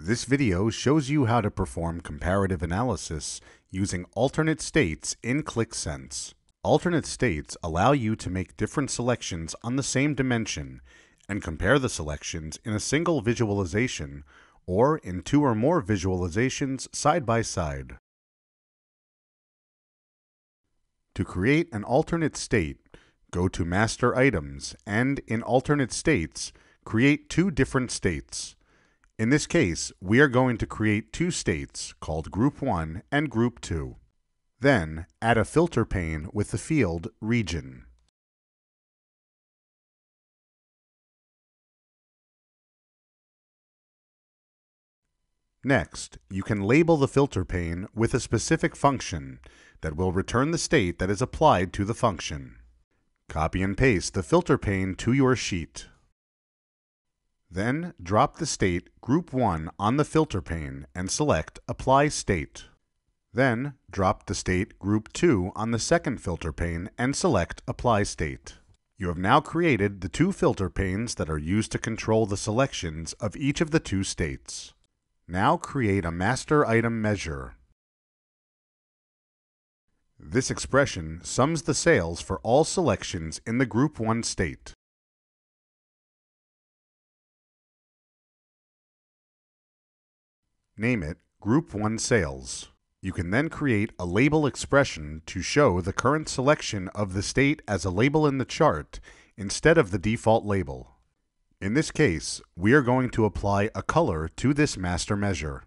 This video shows you how to perform comparative analysis using alternate states in Qlik Sense. Alternate states allow you to make different selections on the same dimension and compare the selections in a single visualization or in two or more visualizations side by side. To create an alternate state, go to Master Items and in Alternate States, create two different states. In this case, we are going to create two states called Group 1 and Group 2. Then, add a filter pane with the field Region. Next, you can label the filter pane with a specific function that will return the state that is applied to the function. Copy and paste the filter pane to your sheet. Then, drop the state Group 1 on the filter pane and select Apply State. Then, drop the state Group 2 on the second filter pane and select Apply State. You have now created the two filter panes that are used to control the selections of each of the two states. Now create a master item measure. This expression sums the sales for all selections in the Group 1 state. Name it Group 1 Sales. You can then create a label expression to show the current selection of the state as a label in the chart instead of the default label. In this case, we are going to apply a color to this master measure.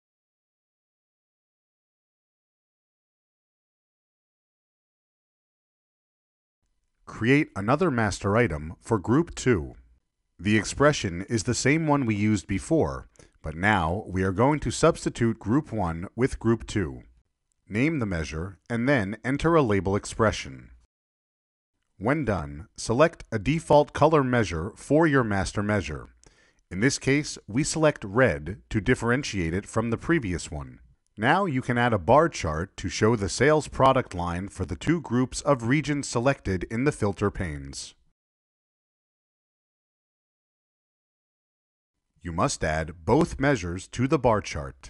Create another master item for Group 2. The expression is the same one we used before, but now we are going to substitute Group 1 with Group 2. Name the measure and then enter a label expression. When done, select a default color measure for your master measure. In this case, we select red to differentiate it from the previous one. Now you can add a bar chart to show the sales product line for the two groups of regions selected in the filter panes. You must add both measures to the bar chart.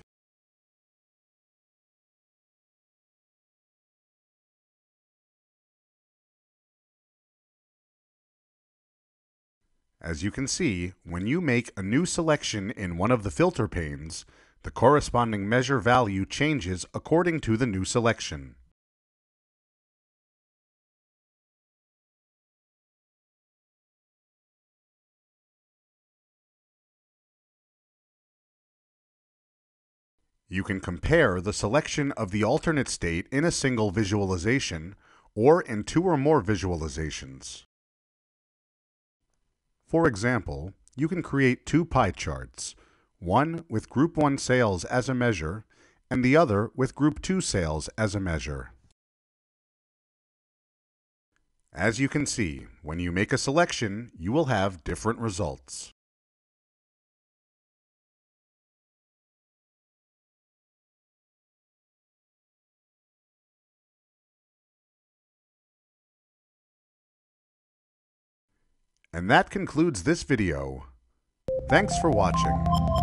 As you can see, when you make a new selection in one of the filter panes, the corresponding measure value changes according to the new selection. You can compare the selection of the alternate state in a single visualization or in two or more visualizations. For example, you can create two pie charts, one with Group 1 sales as a measure and the other with Group 2 sales as a measure. As you can see, when you make a selection, you will have different results. And that concludes this video. Thanks for watching.